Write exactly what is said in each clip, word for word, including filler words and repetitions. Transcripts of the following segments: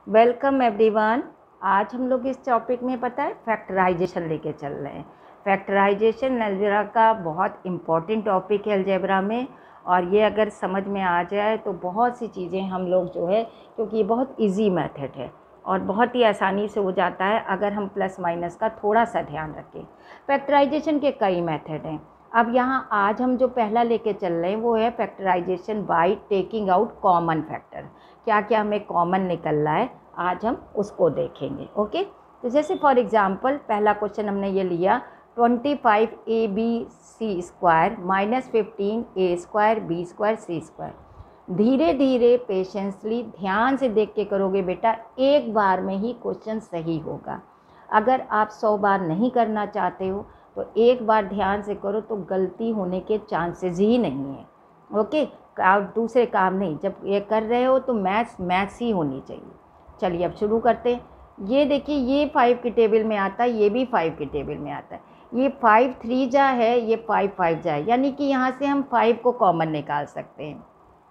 Welcome everyone. आज हम लोग इस टॉपिक में पता है फैक्टराइजेशन लेके चल रहे हैं। फैक्टराइजेशन अलजेब्रा का बहुत इम्पॉर्टेंट टॉपिक है अलजेब्रा में, और ये अगर समझ में आ जाए तो बहुत सी चीज़ें हम लोग जो है, क्योंकि ये बहुत इजी मेथड है और बहुत ही आसानी से हो जाता है अगर हम प्लस माइनस का थोड़ा सा ध्यान रखें। फैक्टराइजेशन के कई मेथड हैं। अब यहाँ आज हम जो पहला लेके चल रहे हैं वो है factorization by taking out common factor. क्या क्या हमें कॉमन निकल रहा है आज हम उसको देखेंगे। ओके, तो जैसे फॉर एग्जांपल पहला क्वेश्चन हमने ये लिया twenty five A B C square minus fifteen A square B square C square. धीरे धीरे पेशेंसली ध्यान से देख के करोगे बेटा, एक बार में ही क्वेश्चन सही होगा। अगर आप सौ बार नहीं करना चाहते हो तो एक बार ध्यान से करो तो गलती होने के चांसेस ही नहीं है। ओके, आप दूसरे काम नहीं, जब ये कर रहे हो तो मैथ्स मैथ्स ही होनी चाहिए। चलिए अब शुरू करते हैं। ये देखिए, ये फाइव की टेबल में आता है, ये भी फाइव की टेबल में आता है। ये फाइव थ्री जा है, ये फाइव फाइव जा है, यानी कि यहाँ से हम फाइव को कॉमन निकाल सकते हैं।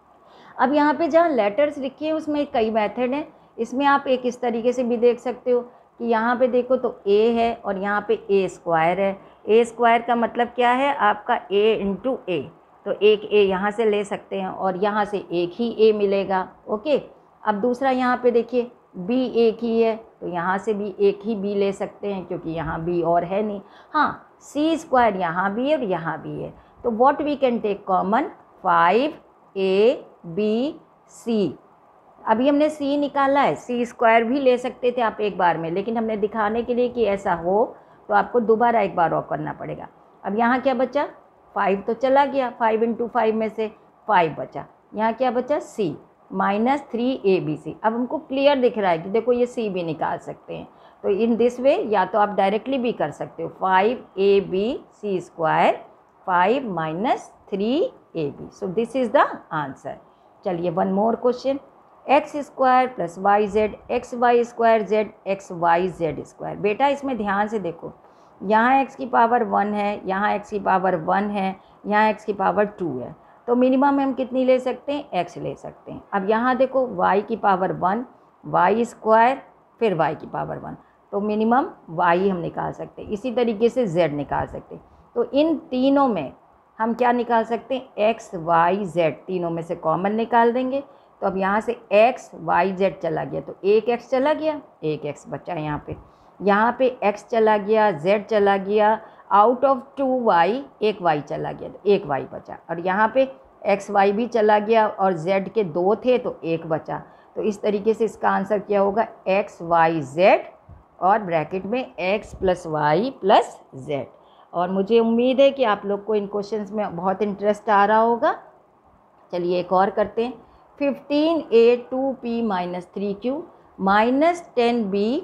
अब यहाँ पे जहाँ लेटर्स लिखे हैं उसमें कई मेथड हैं। इसमें आप एक इस तरीके से भी देख सकते हो कि यहाँ पे देखो तो a है और यहाँ पे a स्क्वायर है। a स्क्वायर का मतलब क्या है आपका a इंटू ए, तो एक a यहाँ से ले सकते हैं और यहाँ से एक ही a मिलेगा। ओके, अब दूसरा यहाँ पे देखिए b एक ही है, तो यहाँ से भी एक ही b ले सकते हैं क्योंकि यहाँ b और है नहीं। हाँ, c स्क्वायर यहाँ भी है और यहाँ भी है, तो what we can take common, five A B C. अभी हमने c निकाला है, c स्क्वायर भी ले सकते थे आप एक बार में, लेकिन हमने दिखाने के लिए कि ऐसा हो तो आपको दोबारा एक बार और करना पड़ेगा। अब यहाँ क्या बचा, फाइव तो चला गया, फाइव इंटू फाइव में से फाइव बचा। यहाँ क्या बचा, c minus three A B C. अब हमको क्लियर दिख रहा है कि देखो ये c भी निकाल सकते हैं, तो इन दिस वे या तो आप डायरेक्टली भी कर सकते हो, five A B C square five minus three A B. So this is the answer. चलिए one more question, X square plus Y Z X Y square Z X Y Z square. बेटा इसमें ध्यान से देखो, यहाँ x की power one है, यहाँ x की पावर वन है, यहाँ x की पावर टू है, तो मिनिमम हम कितनी ले सकते हैं, x ले सकते हैं। अब यहाँ देखो y की पावर वन, वाई स्क्वायर फिर y की पावर वन, तो मिनिमम y हम निकाल सकते हैं। इसी तरीके से z निकाल सकते हैं। तो इन तीनों में हम क्या निकाल सकते हैं, x y z, तीनों में से कॉमन निकाल देंगे। तो अब यहाँ से x y z चला गया, तो एक x चला गया, एक x बचा यहाँ पे, यहाँ पे x चला गया, z चला गया, आउट ऑफ टू y एक y चला गया, तो एक y बचा। और यहाँ पे x y भी चला गया और z के दो थे तो एक बचा। तो इस तरीके से इसका आंसर क्या होगा, x y z और ब्रैकेट में x plus Y plus Z. और मुझे उम्मीद है कि आप लोग को इन क्वेश्चंस में बहुत इंटरेस्ट आ रहा होगा। चलिए एक और करते हैं, fifteen A two P minus three Q minus ten B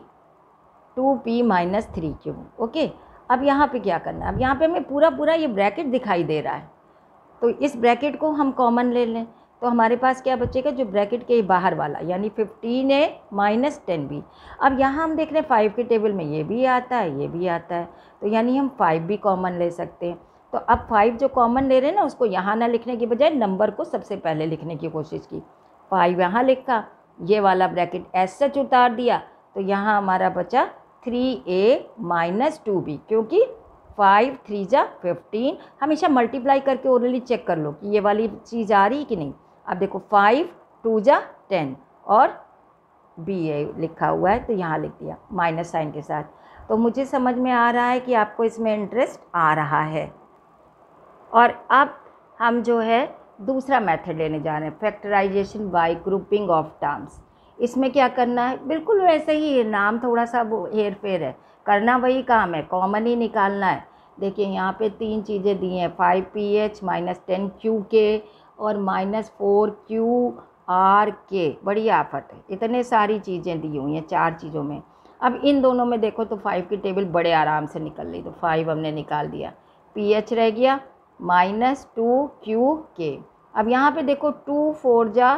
two P minus three Q. Okay, अब यहाँ पे क्या करना है, अब यहाँ पे हमें पूरा पूरा ये ब्रैकेट दिखाई दे रहा है, तो इस ब्रैकेट को हम कॉमन ले लें, तो हमारे पास क्या बचेगा, जो ब्रैकेट के बाहर वाला, यानी fifteen A minus ten B. अब यहाँ हम देख रहे हैं फाइव के टेबल में ये भी आता है, ये भी आता है, तो यानी हम फाइव भी कॉमन ले सकते हैं। तो अब फाइव जो कॉमन ले रहे हैं ना, उसको यहाँ ना लिखने की बजाय नंबर को सबसे पहले लिखने की कोशिश की। फाइव यहाँ लिखा, ये वाला ब्रैकेट एस सच उतार दिया, तो यहाँ हमारा बचा three A minus two B, क्योंकि फाइव थ्री जा फिफ्टीन। हमेशा मल्टीप्लाई करके ओरली चेक कर लो कि ये वाली चीज़ आ रही कि नहीं। अब देखो फाइव टू जा टेन और बी ए लिखा हुआ है, तो यहाँ लिख दिया माइनस साइन के साथ। तो मुझे समझ में आ रहा है कि आपको इसमें इंटरेस्ट आ रहा है। और अब हम जो है दूसरा मेथड लेने जा रहे हैं, factorization by grouping of terms. इसमें क्या करना है, बिल्कुल वैसे ही है, नाम थोड़ा सा वो हेर फेर है, करना वही काम है, कॉमन ही निकालना है। देखिए यहाँ पे तीन चीज़ें दी हैं, five P H minus ten Q के और माइनस फोर क्यू आर के। बड़ी आफत है, इतने सारी चीज़ें दी हुई हैं चार चीज़ों में। अब इन दोनों में देखो तो फाइव की टेबल बड़े आराम से निकल रही, तो फाइव हमने निकाल दिया, पी एच रह गया माइनस टू क्यू के। अब यहाँ पे देखो टू फोर जा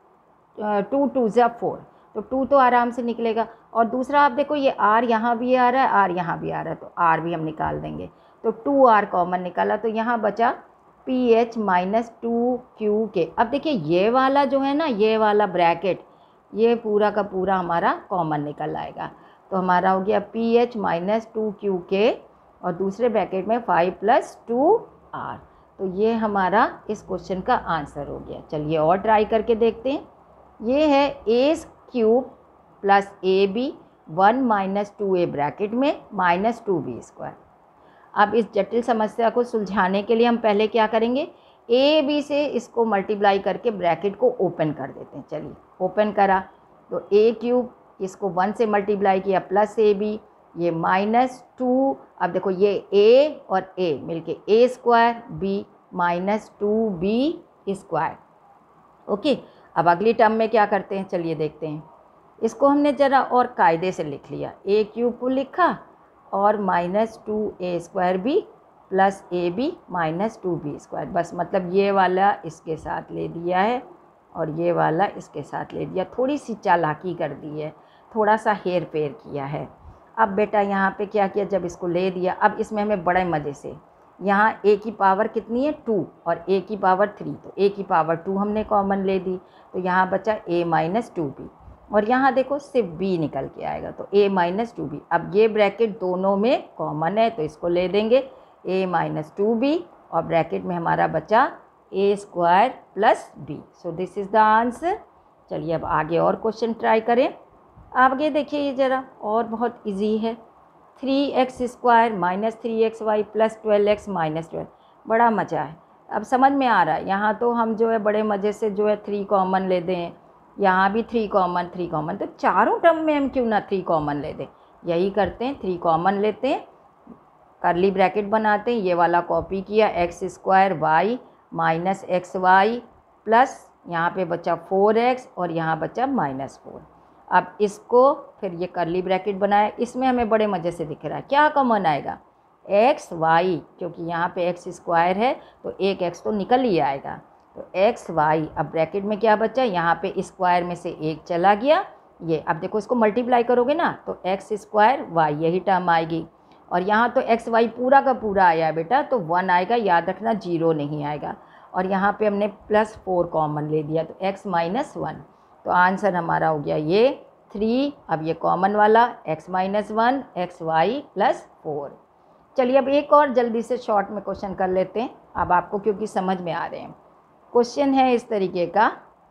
टू टू जा फोर, तो टू तो आराम से निकलेगा। और दूसरा आप देखो ये आर यहाँ भी आ रहा है, आर यहाँ भी आ रहा है, तो आर भी हम निकाल देंगे, तो टू आर कॉमन निकाला, तो यहाँ बचा P H minus two Q K. अब देखिए ये वाला जो है ना, ये वाला ब्रैकेट, ये पूरा का पूरा हमारा कॉमन निकल आएगा। तो हमारा हो गया P H minus two Q के और दूसरे ब्रैकेट में फाइव प्लस टू आर। तो ये हमारा इस क्वेश्चन का आंसर हो गया। चलिए और ट्राई करके देखते हैं। ये है A cube plus A B one minus two A bracket में माइनस टू बी स्क्वायर। अब इस जटिल समस्या को सुलझाने के लिए हम पहले क्या करेंगे, ए बी से इसको मल्टीप्लाई करके ब्रैकेट को ओपन कर देते हैं। चलिए ओपन करा तो ए क्यूब, इसको वन से मल्टीप्लाई किया प्लस ए बी, ये माइनस टू। अब देखो ये ए और ए मिलके A square B minus two B square. Okay, अब अगली टर्म में क्या करते हैं, चलिए देखते हैं। इसको हमने ज़रा और कायदे से लिख लिया, ए क्यूब को लिखा और minus two A square B plus A B minus two B square. बस मतलब ये वाला इसके साथ ले दिया है और ये वाला इसके साथ ले दिया। थोड़ी सी चालाकी कर दी है, थोड़ा सा हेर फेर किया है। अब बेटा यहाँ पे क्या किया, जब इसको ले दिया, अब इसमें हमें बड़े मज़े से यहाँ ए की पावर कितनी है टू और ए की पावर थ्री, तो ए की पावर टू हमने कॉमन ले दी, तो यहाँ बचा ए माइनस टू बी और यहाँ देखो सिर्फ बी निकल के आएगा, तो ए माइनस टू बी। अब ये ब्रैकेट दोनों में कॉमन है तो इसको ले देंगे ए माइनस टू बी और ब्रैकेट में हमारा बचा A square plus B. So this is the answer. चलिए अब आगे और क्वेश्चन ट्राई करें। आगे देखिए ये ज़रा और बहुत इजी है। Three X square minus three X Y plus twelve X minus twelve. बड़ा मज़ा है, अब समझ में आ रहा है। यहाँ तो हम जो है बड़े मज़े से जो है थ्री कॉमन ले दें, यहाँ भी थ्री कॉमन थ्री कॉमन, तो चारों टर्म में हम क्यों ना थ्री कॉमन ले दें। यही करते हैं, थ्री कॉमन लेते हैं, करली ब्रैकेट बनाते हैं, ये वाला कॉपी किया, X square Y minus X Y plus यहाँ पे बचा फोर एक्स और यहाँ बचा माइनस फोर। अब इसको फिर ये करली ब्रैकेट बनाया, इसमें हमें बड़े मज़े से दिख रहा है क्या कॉमन आएगा, एक्स वाई, क्योंकि यहाँ पे एक्स स्क्वायर है तो एक एक्स तो निकल ही आएगा, तो एक्स वाई। अब ब्रैकेट में क्या बचा, यहाँ पे स्क्वायर में से एक चला गया, ये अब देखो इसको मल्टीप्लाई करोगे ना तो एक्स स्क्वायर वाई यही टर्म आएगी और यहाँ तो एक्स वाई पूरा का पूरा आया है बेटा, तो वन आएगा, याद रखना जीरो नहीं आएगा। और यहाँ पे हमने प्लस फोर कॉमन ले दिया तो एक्स माइनस वन, तो आंसर हमारा हो गया ये थ्री। अब ये कॉमन वाला X minus one X Y plus four. चलिए अब एक और जल्दी से शॉर्ट में क्वेश्चन कर लेते हैं, अब आपको क्योंकि समझ में आ रहे हैं। क्वेश्चन है इस तरीके का,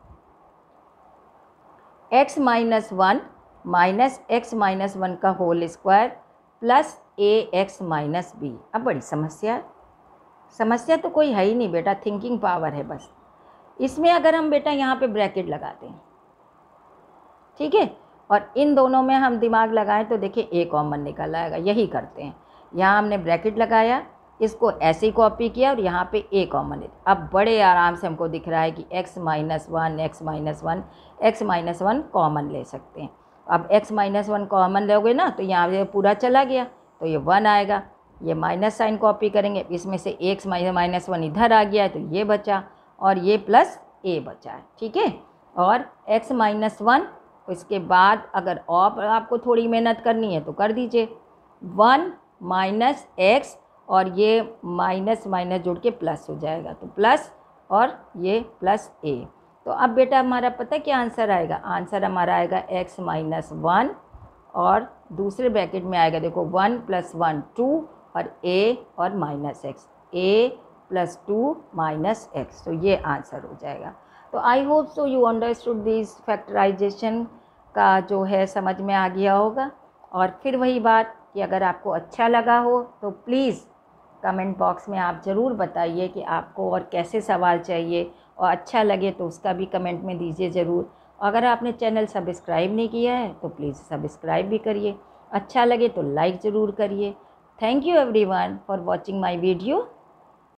x minus one minus X minus one का whole square plus A X minus B. अब बड़ी समस्या है, समस्या तो कोई है ही नहीं बेटा, थिंकिंग पावर है बस। इसमें अगर हम बेटा यहाँ पे ब्रैकेट लगाते हैं, ठीक है, और इन दोनों में हम दिमाग लगाएं तो देखिए ए कॉमन निकल आएगा। यही करते हैं, यहाँ हमने ब्रैकेट लगाया, इसको ऐसे ही कॉपी किया और यहाँ पे ए कॉमन है। अब बड़े आराम से हमको दिख रहा है कि x minus one X minus one X minus one common ले सकते हैं। अब x माइनस वन कॉमन लोगे ना तो यहाँ पे पूरा चला गया तो ये वन आएगा, ये माइनस साइन कॉपी करेंगे, इसमें से एक्स माइनस वन इधर आ गया है तो ये बचा और ये प्लस ए बचा है, ठीक है। और x माइनस वन, इसके बाद अगर और आपको थोड़ी मेहनत करनी है तो कर दीजिए, वन माइनस एक्स और ये माइनस माइनस जुड़ के प्लस हो जाएगा, तो प्लस और ये प्लस ए। तो अब बेटा हमारा पता है क्या आंसर आएगा, आंसर हमारा आएगा x माइनस वन और दूसरे ब्रैकेट में आएगा देखो वन प्लस वन टू और a और minus X, a plus two minus X, तो ये आंसर हो जाएगा। तो I hope so you understood this factorisation का जो है समझ में आ गया होगा। और फिर वही बात कि अगर आपको अच्छा लगा हो तो प्लीज़ कमेंट बॉक्स में आप ज़रूर बताइए कि आपको और कैसे सवाल चाहिए, और अच्छा लगे तो उसका भी कमेंट में दीजिए ज़रूर। अगर आपने चैनल सब्सक्राइब नहीं किया है तो प्लीज़ सब्सक्राइब भी करिए, अच्छा लगे तो लाइक ज़रूर करिए। Thank you everyone for watching my video.